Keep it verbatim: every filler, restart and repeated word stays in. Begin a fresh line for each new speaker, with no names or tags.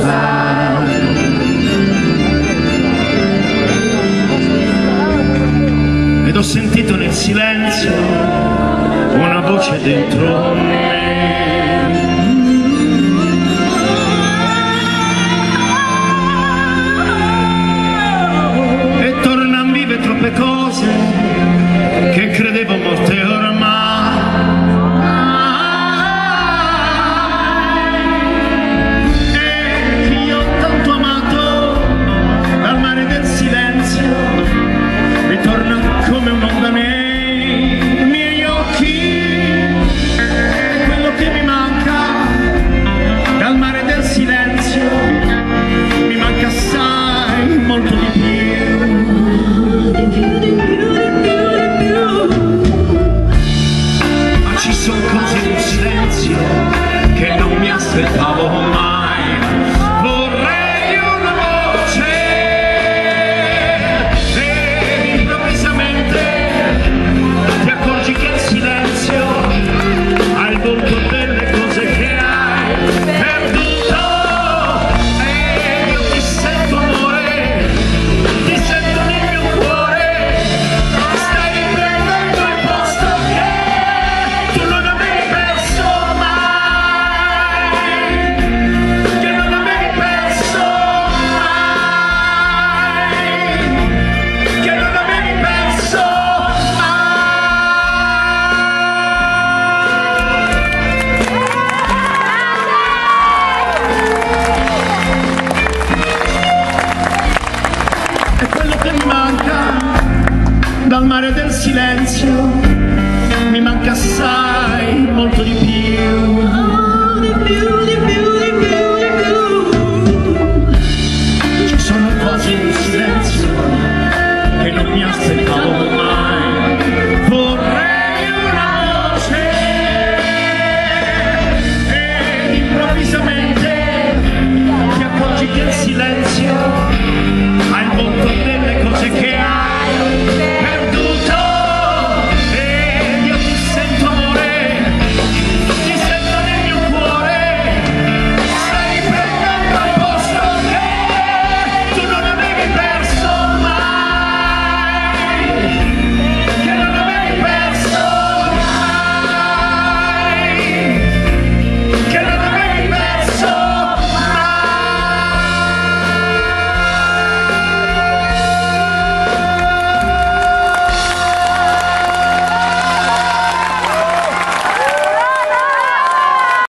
ed ho sentito nel silenzio una voce dentro me. E tornan vive troppe cose che credevo morte ormai. E io ho tanto amato, dal mare del silenzio ritorna come un'onda nei miei occhi. E quello che mi manca dal mare del silenzio mi manca assai, molto di più. Ma ci sono cose in silenzio che non mi aspettavo mai. Vorrei una voce e improvvisamente ti accorgi che il silenzio ha il volto delle cose che hai perduto. E io ti sento amore, ti sento nel mio cuore, stai riprendendo il posto che tu non avevi perso mai, che non avevi perso mai, che non avevi perso mai. E quello che mi manca dal mare del silenzio mi manca assai, molto di più. Oh, di più, di più, di più, di più. Ci sono cose in silenzio che non mi aspettavo mai. Vorrei una voce ed improvvisamente ti accorgi che